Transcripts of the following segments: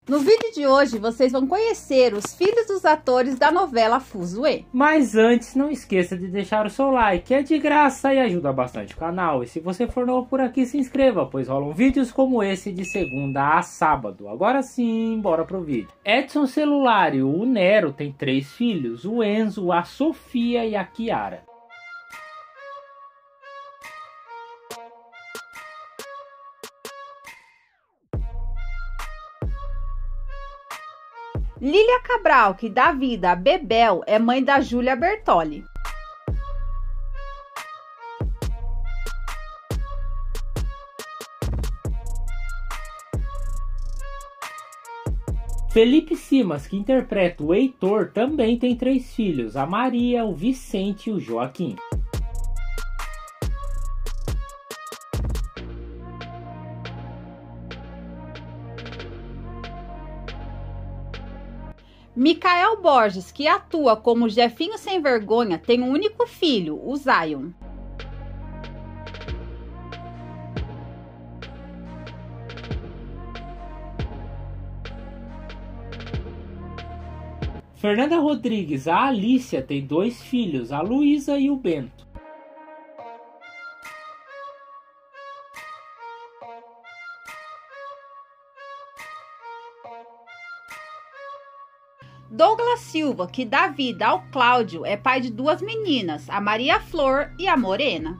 No vídeo de hoje, vocês vão conhecer os filhos dos atores da novela Fuzue. Mas antes, não esqueça de deixar o seu like, é de graça e ajuda bastante o canal. E se você for novo por aqui, se inscreva, pois rolam vídeos como esse de segunda a sábado. Agora sim, bora pro vídeo. Edson Celulário, o Nero, tem 3 filhos, o Enzo, a Sofia e a Kiara. Lília Cabral, que dá vida a Bebel, é mãe da Júlia Bertoli. Felipe Simas, que interpreta o Heitor, também tem 3 filhos, a Maria, o Vicente e o Joaquim. Micael Borges, que atua como Jefinho Sem Vergonha, tem um único filho, o Zion. Fernanda Rodrigues, a Alicia, tem 2 filhos, a Luísa e o Bento. Douglas Silva, que dá vida ao Cláudio, é pai de 2 meninas, a Maria Flor e a Morena.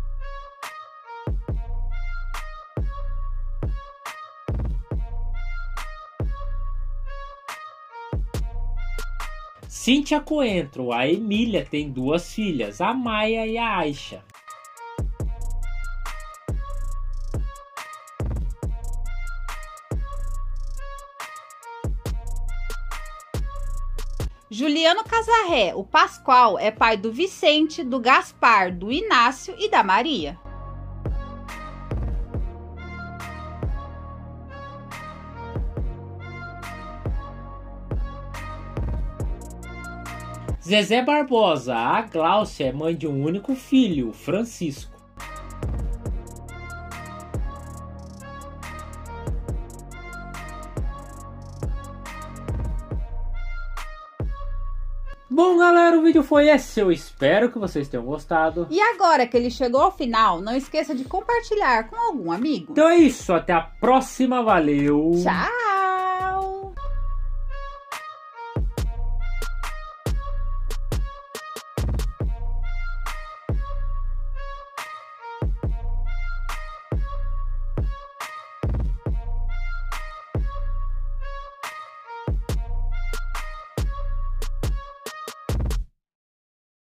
Cíntia Coentro, a Emília, tem 2 filhas, a Maia e a Aixa. Juliano Casarré, o Pascoal, é pai do Vicente, do Gaspar, do Inácio e da Maria. Zezé Barbosa, a Gláucia, é mãe de um único filho, Francisco. Bom, galera, o vídeo foi esse. Eu espero que vocês tenham gostado. E agora que ele chegou ao final, não esqueça de compartilhar com algum amigo. Então é isso, até a próxima, valeu! Tchau!